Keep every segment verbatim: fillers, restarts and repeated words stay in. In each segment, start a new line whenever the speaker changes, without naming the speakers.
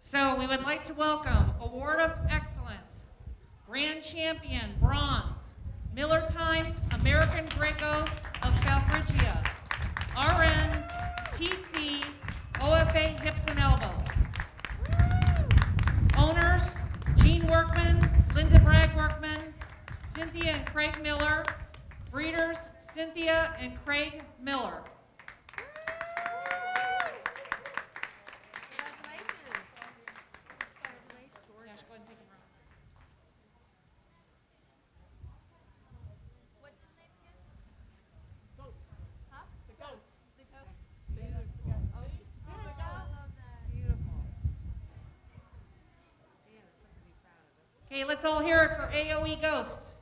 So we would like to welcome Award of Excellence, Grand Champion, Bronze, Miller Times American Grey Ghost of Falbridgia, R N, T C, O F A Hips and Elbows. Owners, Gene Workman, Linda Bragg Workman, Cynthia and Craig Miller. Breeders, Cynthia and Craig Miller. Okay, let's all hear it for A O E Ghosts.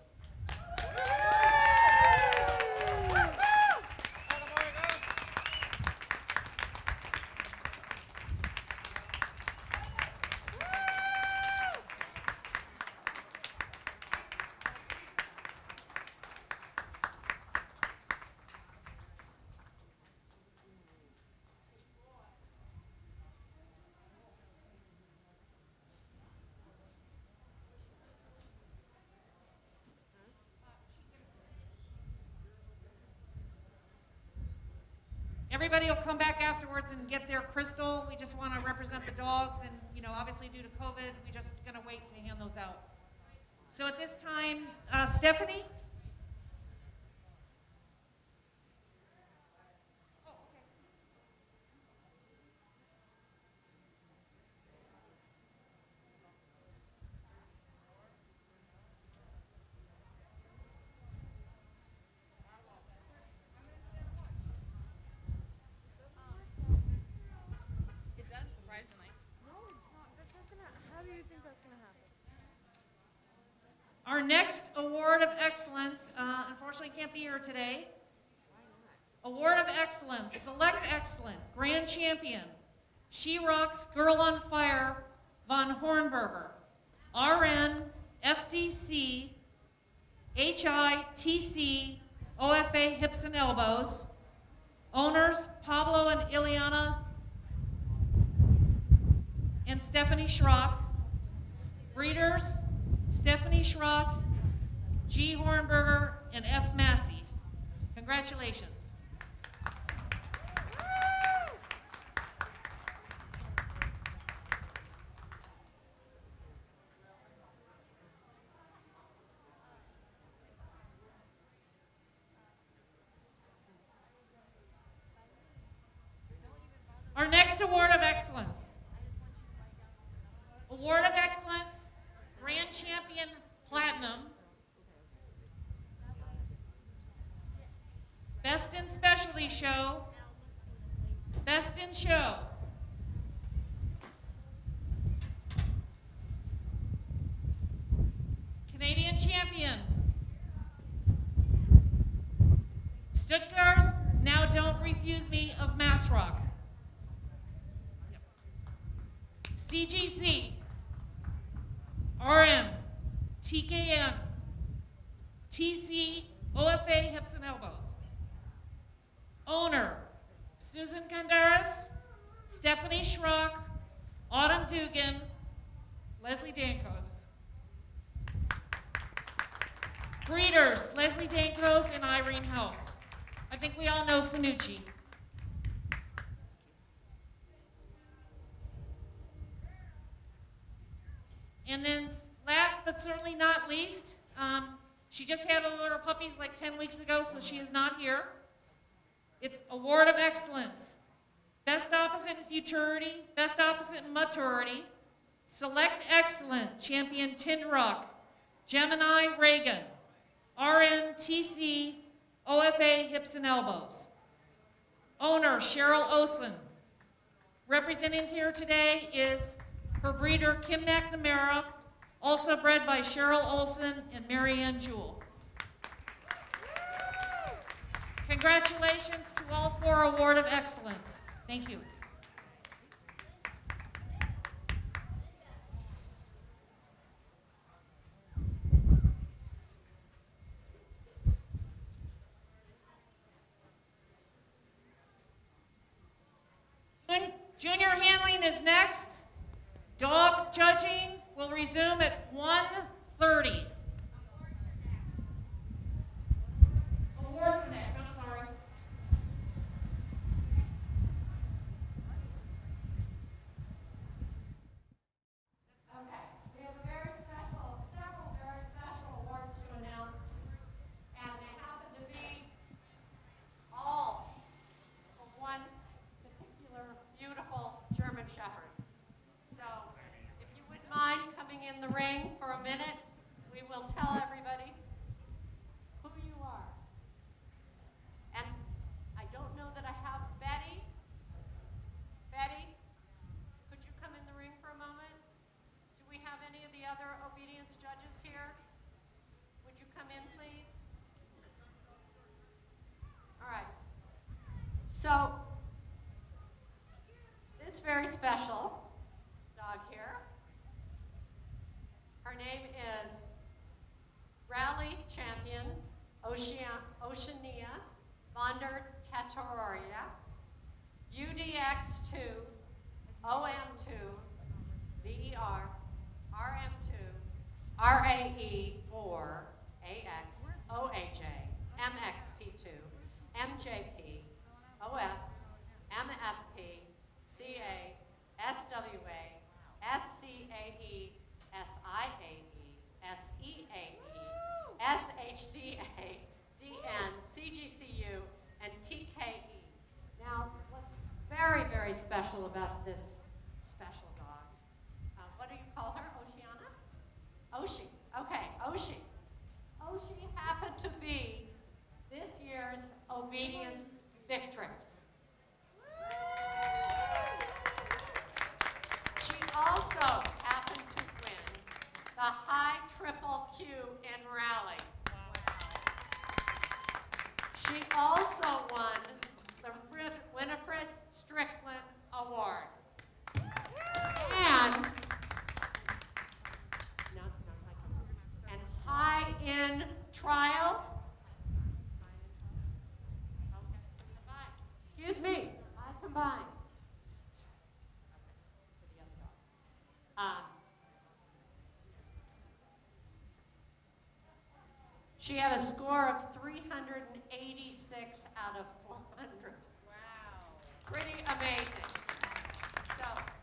Everybody will come back afterwards and get their crystal. We just want to represent the dogs, and you know, obviously due to COVID, we're just going to wait to hand those out. So at this time, uh, Stephanie. Our next Award of Excellence, uh, unfortunately can't be here today. Award of Excellence, Select Excellent, Grand Champion, She Rocks Girl on Fire, Von Hornberger, R N, F D C, H I, T C, O F A Hips and Elbows. Owners, Pablo and Ileana and Stephanie Schrock. Breeders, Stephanie Schrock, G. Hornberger, and F. Massey. Congratulations. Our next Award of Excellence. Award of Excellence, Grand Champion Platinum, Best in Specialty Show, Best in Show, Canadian Champion, Stuttgart's Now Don't Refuse Me of Mass Rock, C G C, R M, T K M, T C, O F A Hips and Elbows. Owner, Susan Candaris, Stephanie Schrock, Autumn Dugan, Leslie Dankos. Breeders, Leslie Dankos and Irene House. I think we all know Fanucci. And then last but certainly not least, um, she just had a litter puppies like ten weeks ago, so she is not here. It's Award of Excellence. Best Opposite in Futurity, Best Opposite in Maturity, Select Excellent, Champion Tindrock, Gemini Reagan, R N T C, O F A Hips and Elbows. Owner Cheryl Osen. Representing here today is her breeder Kim McNamara, also bred by Cheryl Olson and Marianne Jewell. Congratulations to all four Award of Excellence. Thank you. Junior handling is next. Dog judging will resume at one thirty. Awards next, I'm sorry.
Okay, we have a very special, several very special awards to announce, and they happen to be all for one particular beautiful German Shepherd. So, if you wouldn't mind coming in the ring for a minute, we will tell everybody who you are. And I don't know that I have Betty. Betty, could you come in the ring for a moment? Do we have any of the other obedience judges here? Would you come in, please? All right. So, this very special dog here, her name is Rally Champion Ocean, Oceania von der Trattoria, U D X two, O M two, V E R, R M two, R A E four, A X, O A J, M X P two, M J P, O F, M F P, C A, S W A, S C A E, S I A E, S E A E, S H D A, D N, C G C U, and T K E. Now, what's very, very special about this special dog, uh, what do you call her, Oceana? Oshi, okay, Oshi. Oshi happened to be this year's Obedience Victrix. She also happened to win the high triple Q in rally. She also won the Winifred Strickland Award. And, no, no, and high in trial. Excuse me, I combine. Um, she had a score of three hundred eighty-six out of four hundred. Wow. Pretty amazing. So,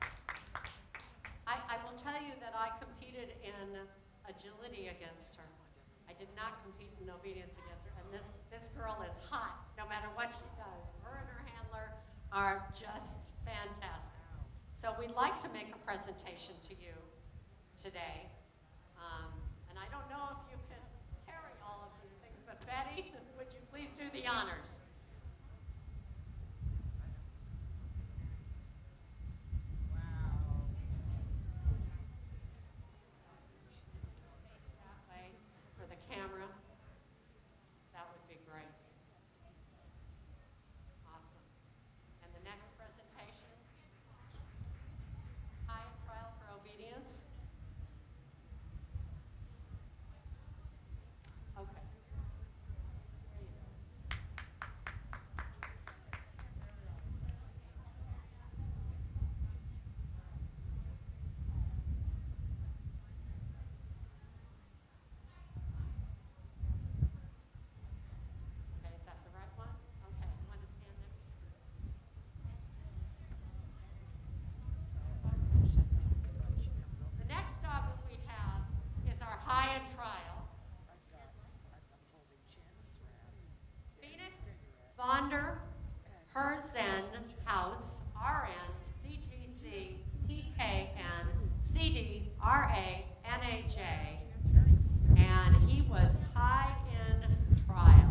I, I will tell you that I competed in agility against her. I did not compete in obedience against her. And this, this girl is hot, no matter what she does. Her and her handler are just fantastic. So we'd like to make a presentation to you today. Um, and I don't know if you can carry all of these things, but Betty, would you please do the honors? That way for the camera. That would be great. Awesome. And the next presentation, high trial for obedience. Okay. There you go. Okay, is that the right one? Okay, you want to stand there? The next dog that we have is our high end trial. Phoenix von der Herzen House, R N, C G C, T K N, C D, R A, N A J, and he was high in trial.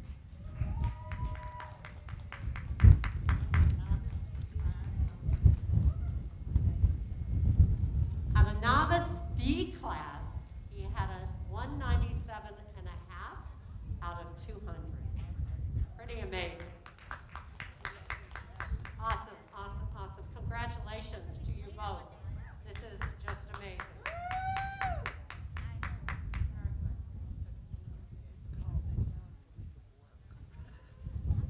At a novice B class, he had a one ninety-seven and a half out of two hundred. Pretty amazing. Awesome, awesome, awesome. Congratulations to you both. This is just amazing.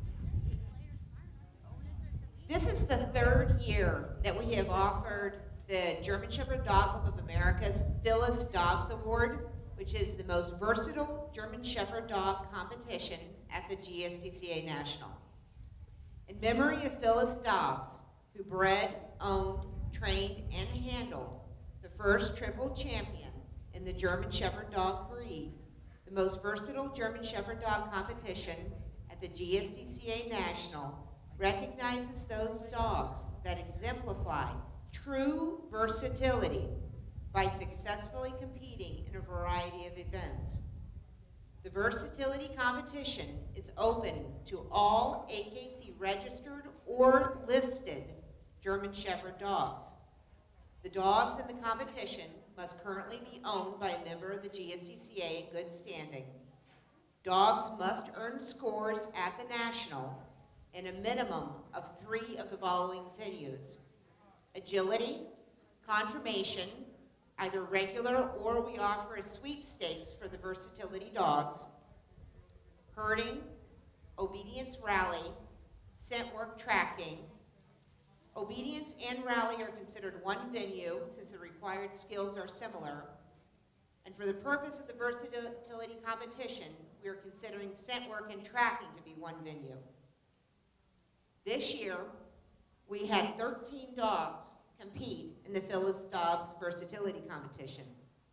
This is the third year that we have offered the German Shepherd Dog Club of America's Phyllis Dogs Award, which is the most versatile German Shepherd dog competition at the G S D C A National. In memory of Phyllis Dobbs, who bred, owned, trained, and handled the first triple champion in the German Shepherd dog breed, the most versatile German Shepherd dog competition at the G S D C A National recognizes those dogs that exemplify true versatility by successfully competing in a variety of events. The versatility competition is open to all A K C registered or listed German Shepherd dogs. The dogs in the competition must currently be owned by a member of the G S D C A in good standing. Dogs must earn scores at the National in a minimum of three of the following venues: agility, confirmation, either regular or we offer a sweepstakes for the versatility dogs, herding, obedience rally, scent work tracking. Obedience and rally are considered one venue since the required skills are similar. And for the purpose of the versatility competition, we are considering scent work and tracking to be one venue. This year, we had thirteen dogs compete in the Phyllis Dobbs Versatility Competition.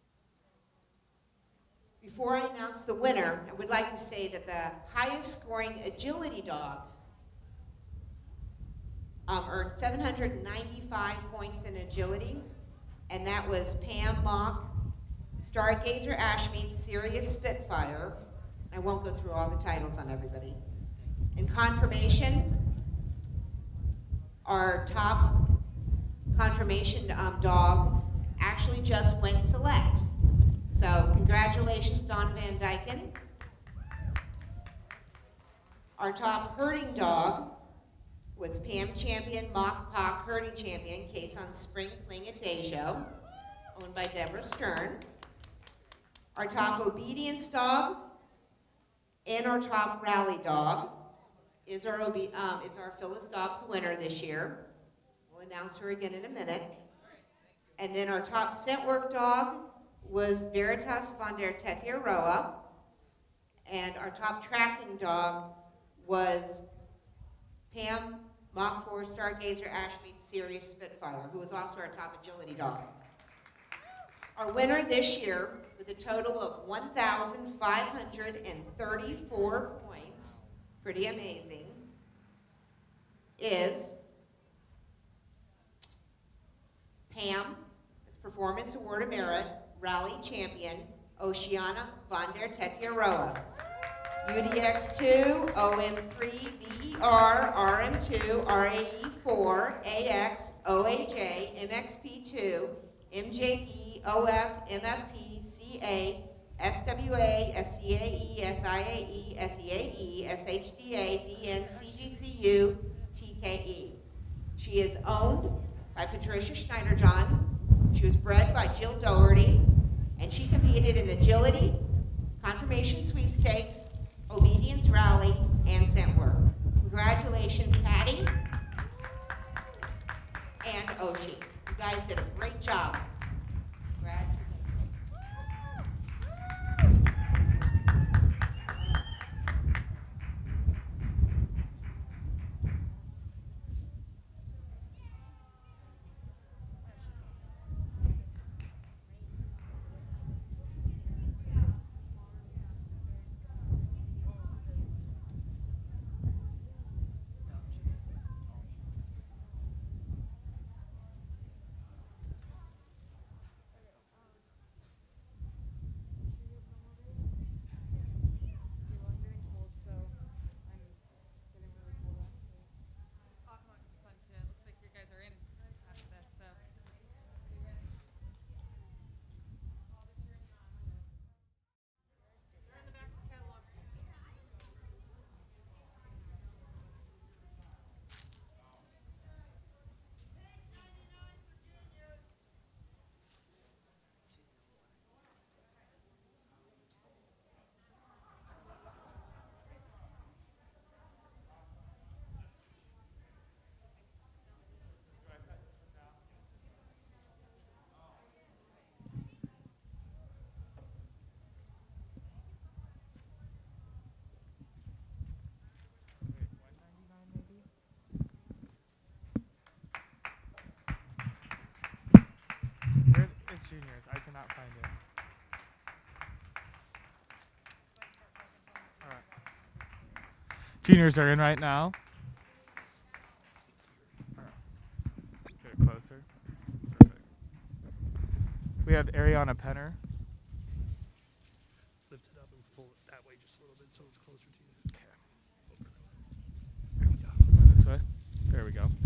Before I announce the winner, I would like to say that the highest scoring agility dog um, earned seven hundred ninety-five points in agility, and that was Pam Mock, Stargazer Ashmead, Sirius Spitfire. I won't go through all the titles on everybody. In confirmation, our top confirmation um, dog actually just went select. So congratulations, Don Van Dyken. Our top herding dog was Pam Champion, Mock Pock Herding Champion, Caisson Spring Fling at Dejo, owned by Deborah Stern. Our top obedience dog and our top rally dog is our, obe um, is our Phyllis Dobbs winner this year. We'll announce her again in a minute. And then our top scent work dog was Veritas von der Tetiaroa. And our top tracking dog was Pam Mach four Stargazer Ashmead Sirius Spitfire, who was also our top agility dog. Our winner this year, with a total of one thousand five hundred thirty-four points, pretty amazing, is Pam, as Performance Award of Merit, Rally Champion, Oceana von der Tetiaroa. U D X two, O M three, V E R, R M two, R A E four, A X, O H A, M X P two, M J P, O F, M F P, C A, S W A, S C A E, S I A E, S E A E, S H D A, D N, C G C U, T K E. She is owned by Patricia Schneiderjohn. She was bred by Jill Doherty, and she competed in agility, confirmation sweepstakes, obedience rally, and scent work. Congratulations, Patty and Oshie. You guys did a great job. Congratulations.
Juniors are in right now. Get it closer. Perfect. We have Ariana Penner.
Lift it up and pull it that way just a little bit so it's closer to you.
Okay. There we go. Going this way. There we go.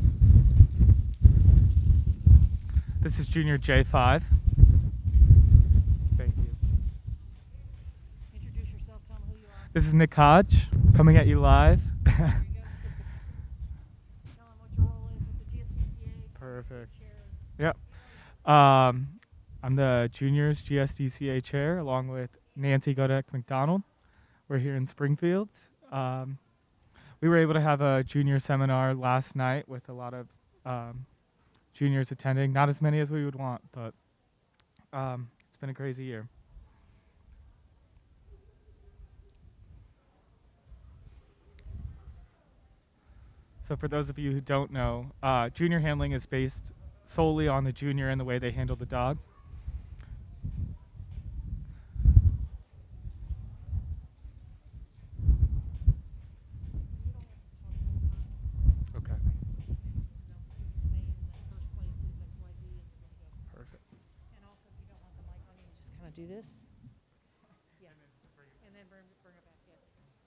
This is junior J five. Thank you.
Introduce yourself, tell them who you are.
This is Nick Hodge, coming at you live.
There you go. Tell them what your role is with the G S D C A.
Perfect.
Chair.
Yep. Um, I'm the juniors G S D C A chair, along with Nancy Godek McDonald. We're here in Springfield. Um, we were able to have a junior seminar last night with a lot of um, juniors attending. Not as many as we would want, but um, it's been a crazy year. So for those of you who don't know, uh, junior handling is based solely on the junior and the way they handle the dog. Okay. Perfect.
And also, if you don't want the mic on you, just kind of do this. Yeah. And then bring, bring it back, yeah.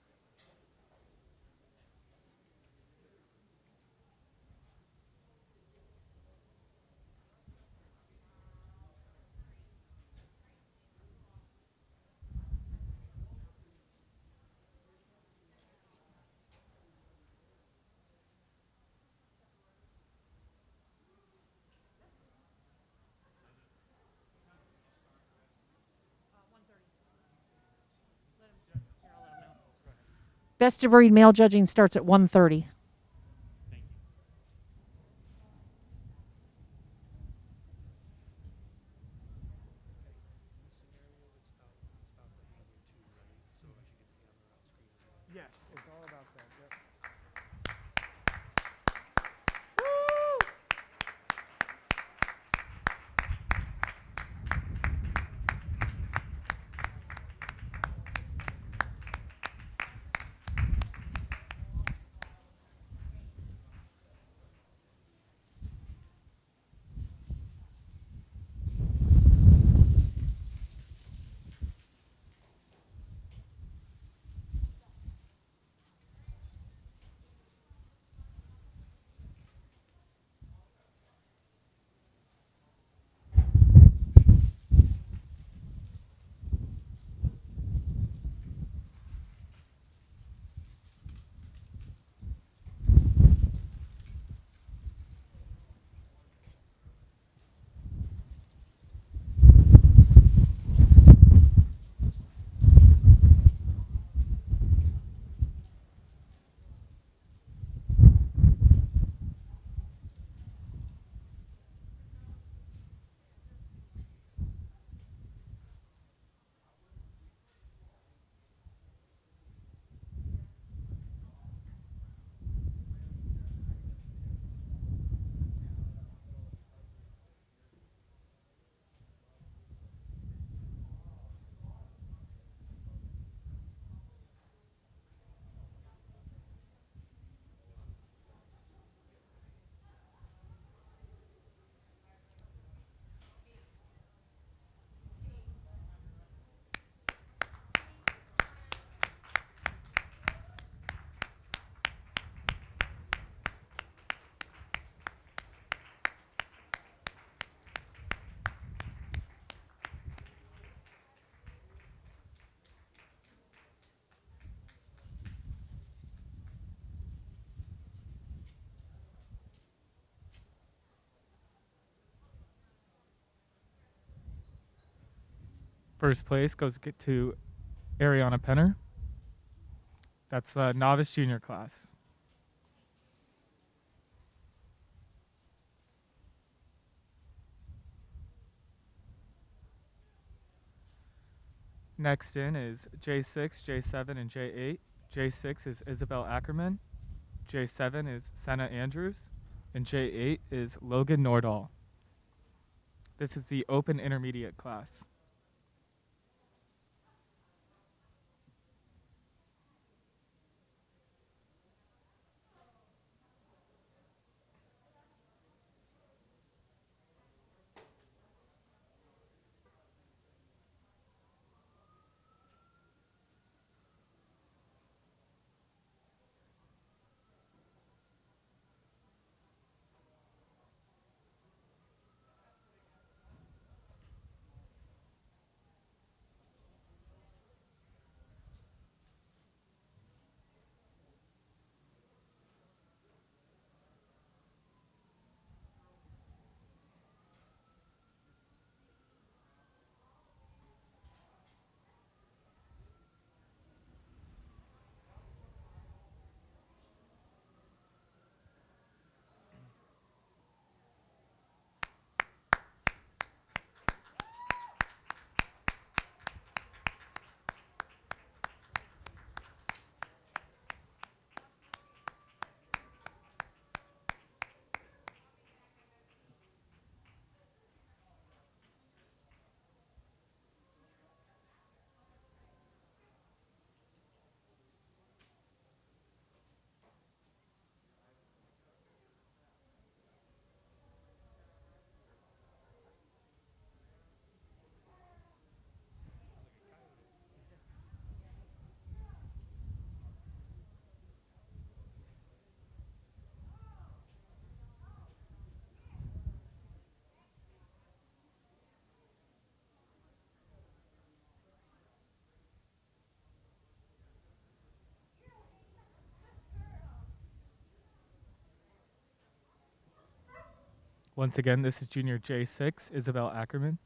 Best of breed male judging starts at one thirty.
Yes, it's all about that. Yep. First place goes get to Ariana Penner. That's the novice junior class. Next in is J six, J seven, and J eight. J six is Isabel Ackerman. J seven is Senna Andrews. And J eight is Logan Nordahl. This is the open intermediate class. Once again, this is junior J six, Isabel Ackerman.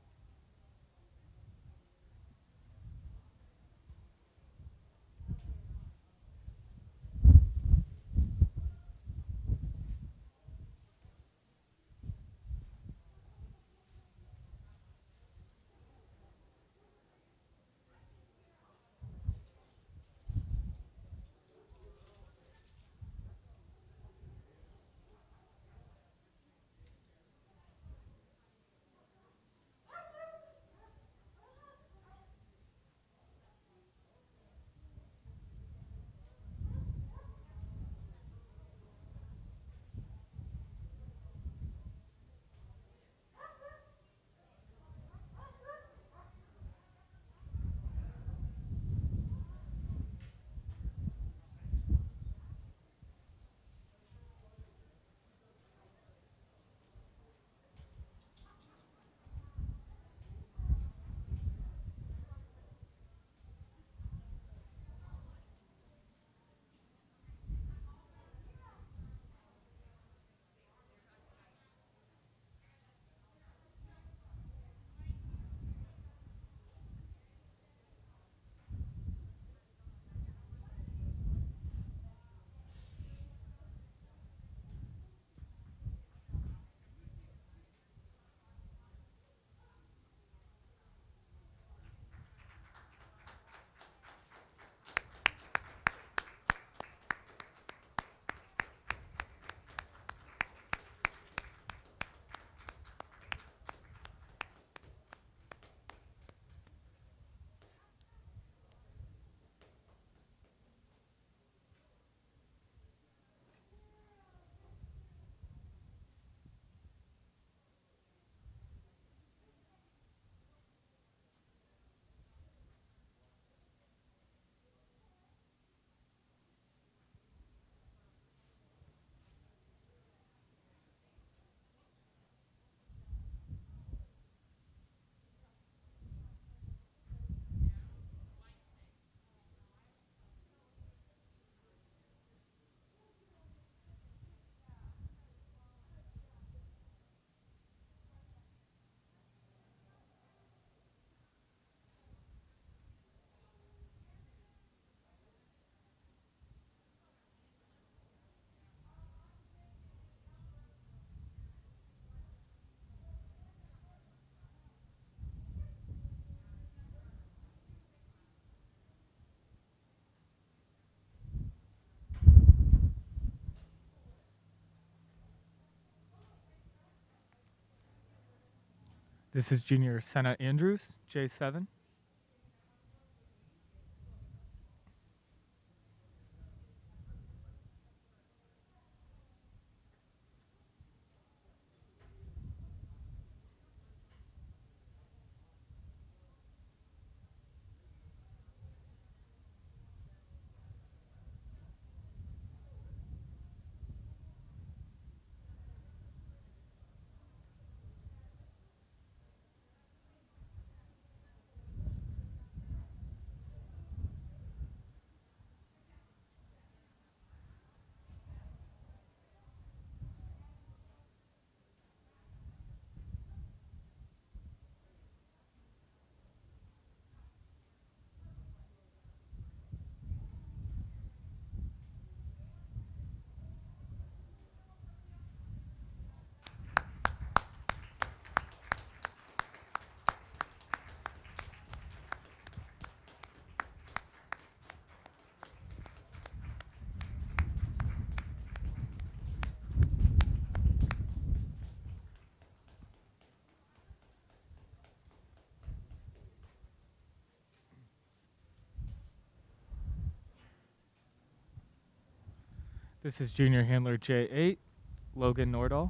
This is junior Senna Andrews, J seven. This is junior handler J eight, Logan Nordahl.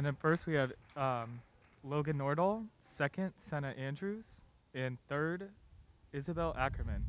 and then first we have um, Logan Nordahl, second Senna Andrews, and third Isabel Ackerman.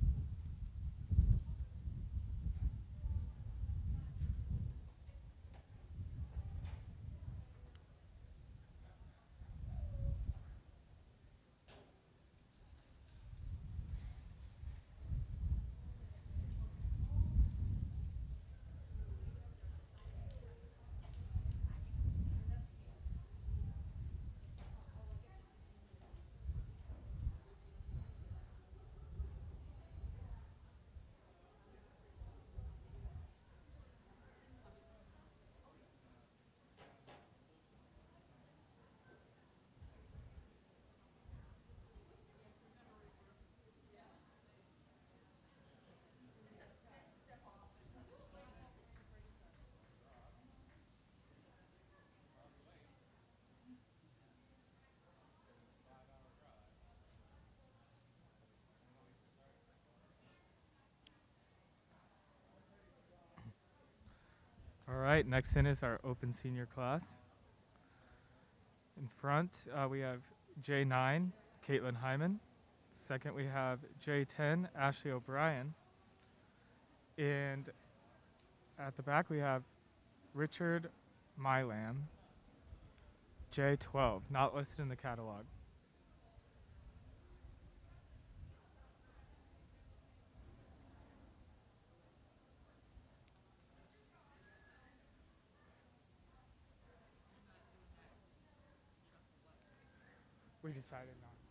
All right, next in is our open senior class. In front, uh, we have J nine, Caitlin Hyman. Second, we have J ten, Ashley O'Brien. And at the back, we have Richard Milam, J twelve, not listed in the catalog. We decided not to.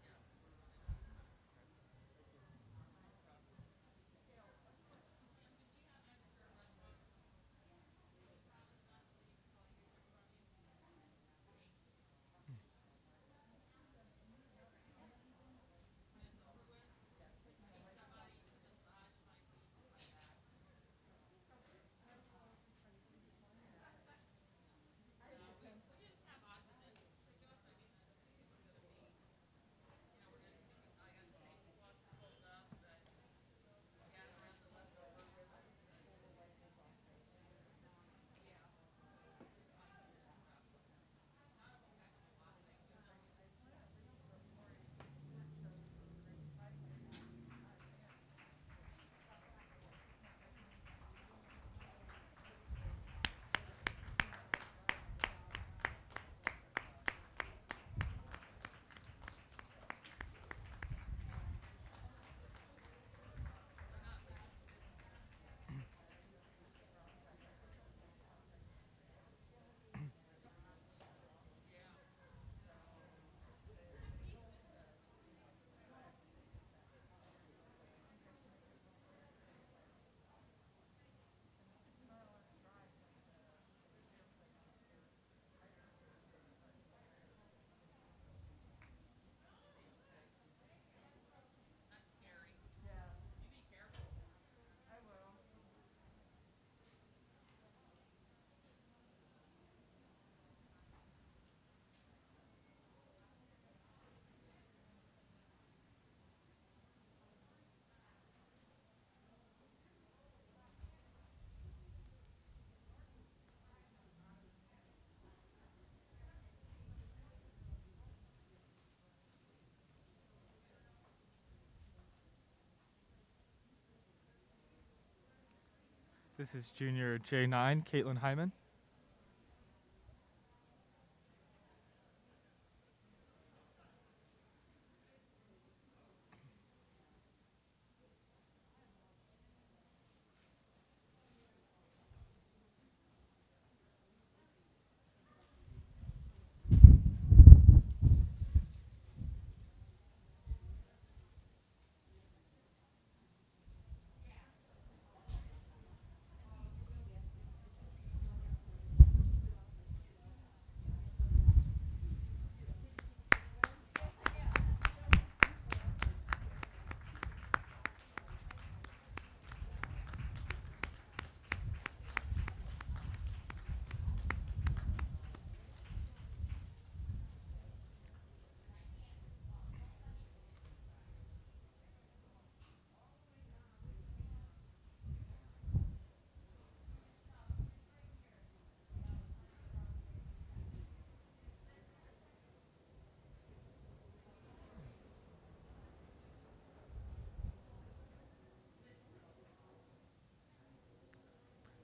This is junior J nine, Caitlin Hyman.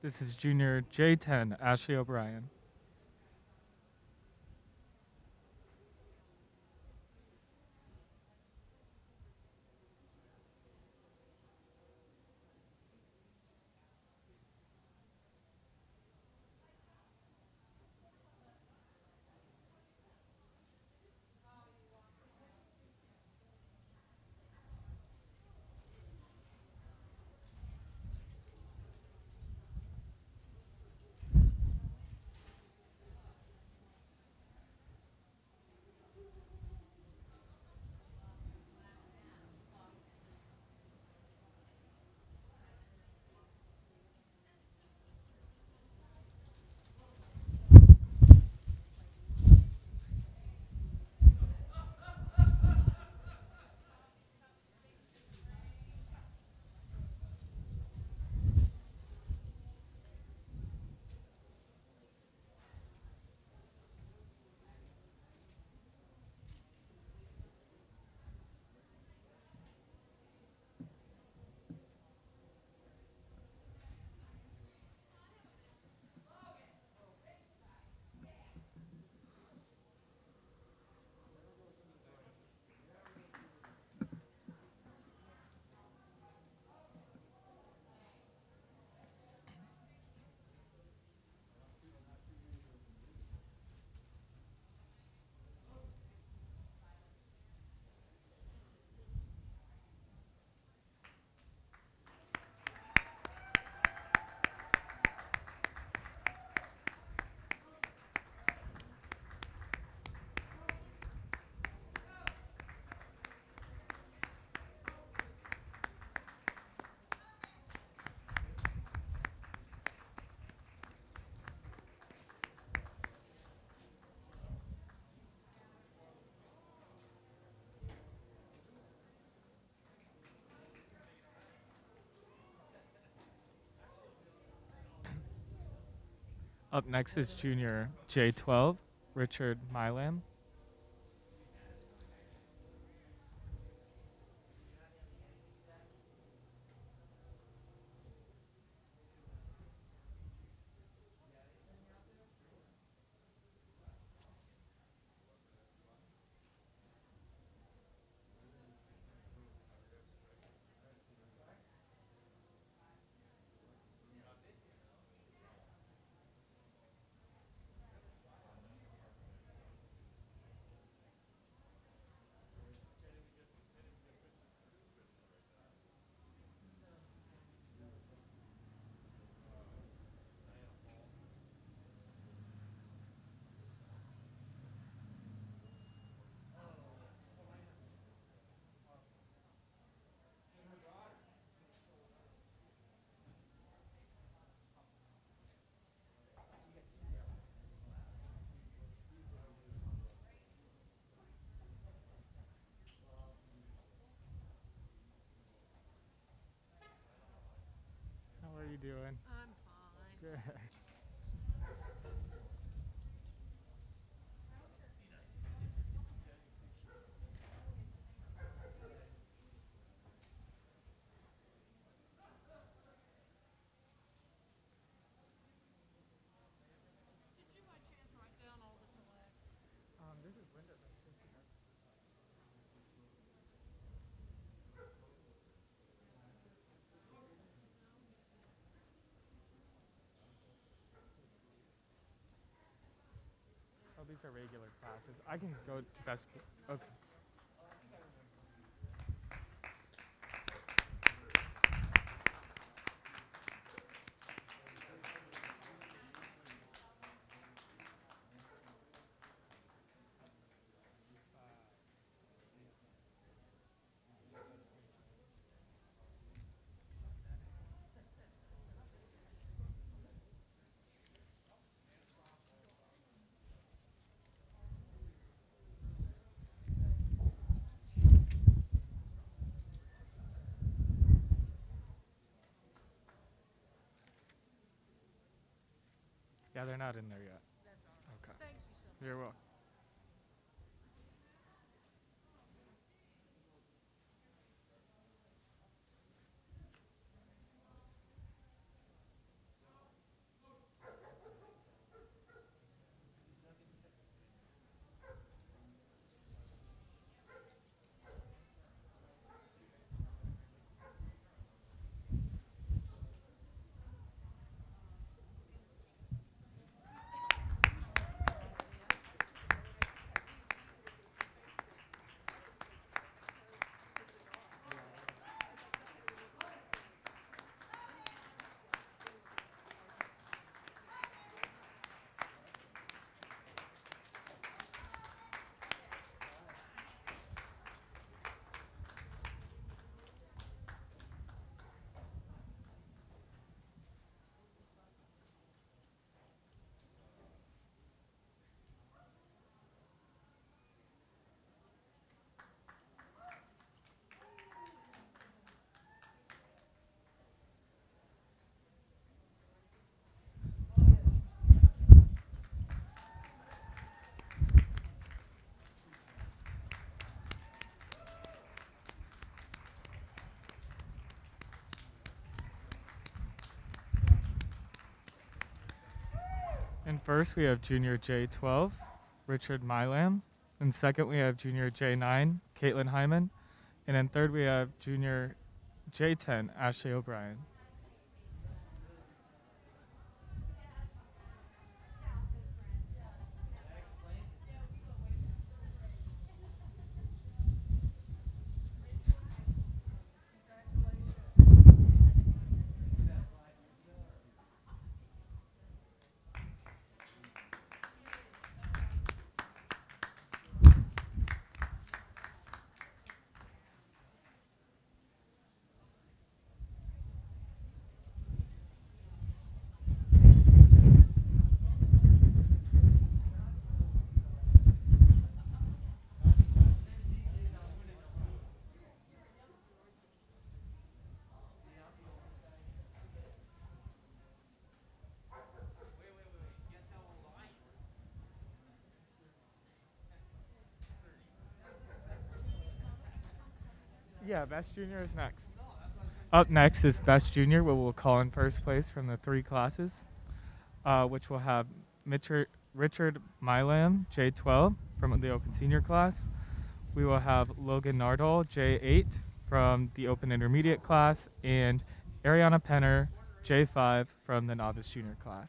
This is junior J ten, Ashley O'Brien. Up next is junior J twelve, Richard Milam. How are you doing?
I'm fine.
Good.
Did you by chance write down all the selects?
Um, this is Linda. Oh, these are regular classes. I can go to best. Okay. Yeah, they're not in there yet.
That's all right.
Okay.
Thank you so much.
You're welcome. first, we have junior J twelve, Richard Mylam. And second, we have junior J nine, Caitlin Hyman. And then third, we have junior J ten, Ashley O'Brien. Yeah, Best Junior is next. Up next is Best Junior, where we'll call in first place from the three classes, uh, which will have Mitcher, Richard Mylam, J twelve, from the Open Senior class. We will have Logan Nardole, J eight, from the Open Intermediate class, and Ariana Penner, J five, from the Novice Junior class.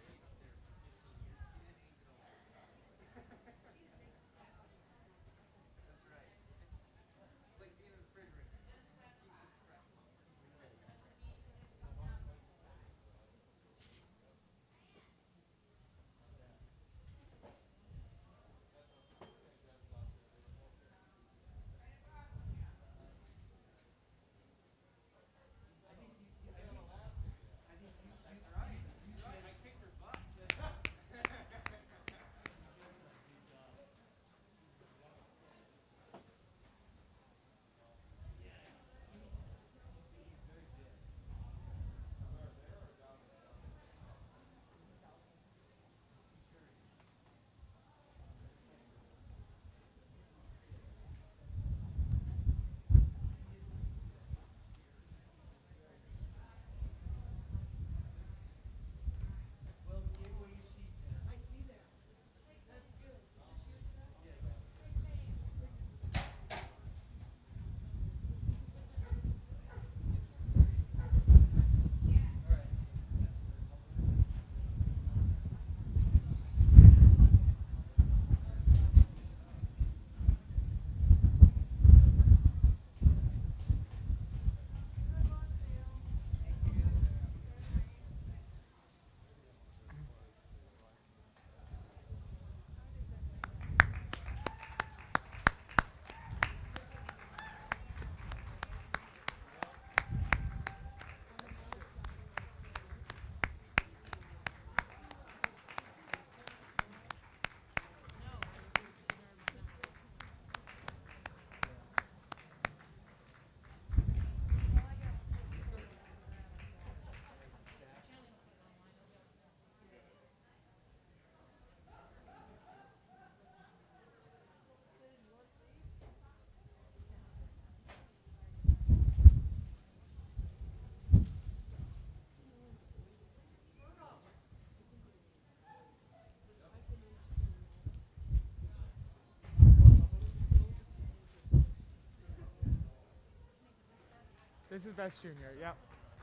This is Best Junior, yep.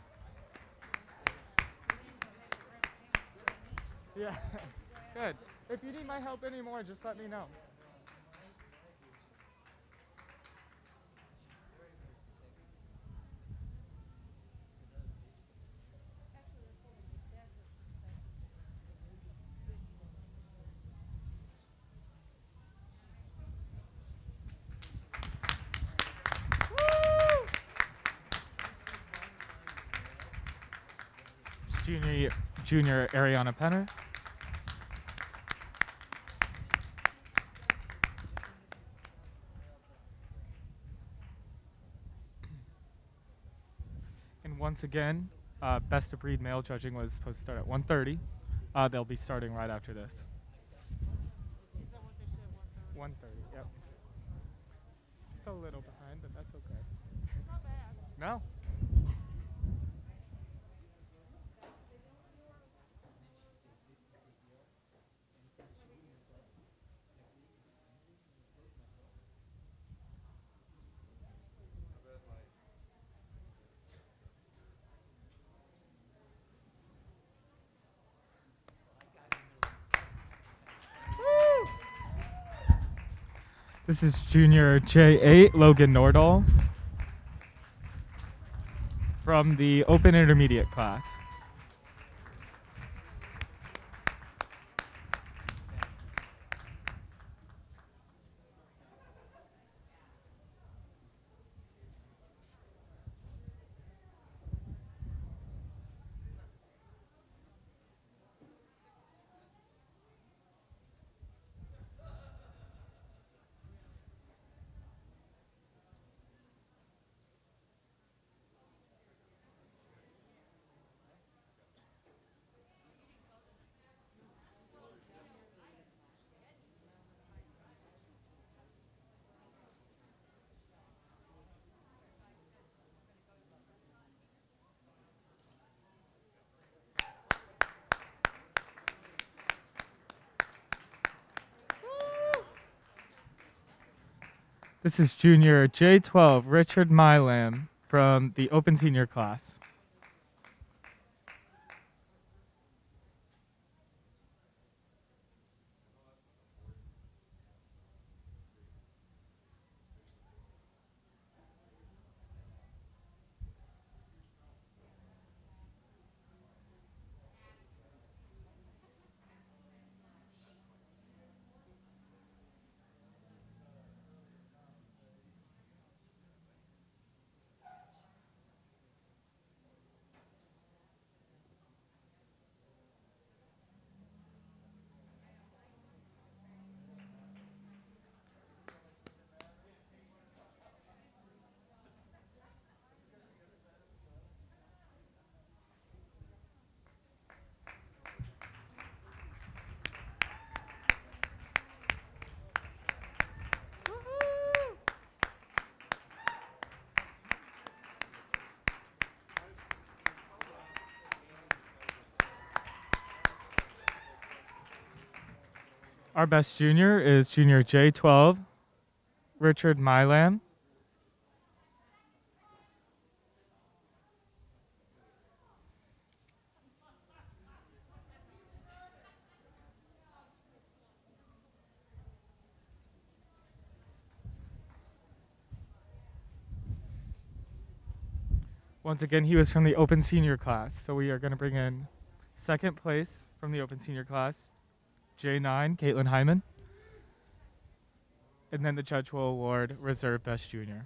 Yeah, good. If you need my help anymore, just let me know. Junior, junior Ariana Penner. And once again, uh, best of breed male judging was supposed to start at one thirty. Uh, they'll be starting right after this.
Is that what they said, one thirty?
one thirty, yep. Still a little behind, but that's okay.
Not bad.
No? This is junior J eight, Logan Nordahl, from the Open Intermediate class. This is junior J twelve, Richard Mylam, from the Open Senior class. Our best junior is junior J twelve, Richard Mylam. Once again, he was from the Open Senior class, so we are going to bring in second place from the Open Senior class, J nine, Caitlin Hyman. And then the judge will award Reserve Best Junior.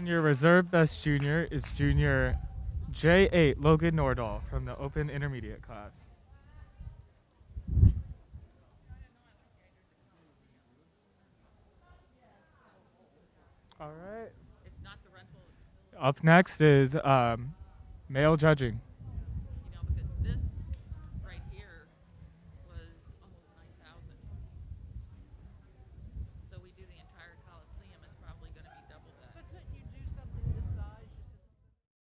And your reserve best junior is junior J eight Logan Nordahl from the open intermediate class. All right. Up next is um, male judging.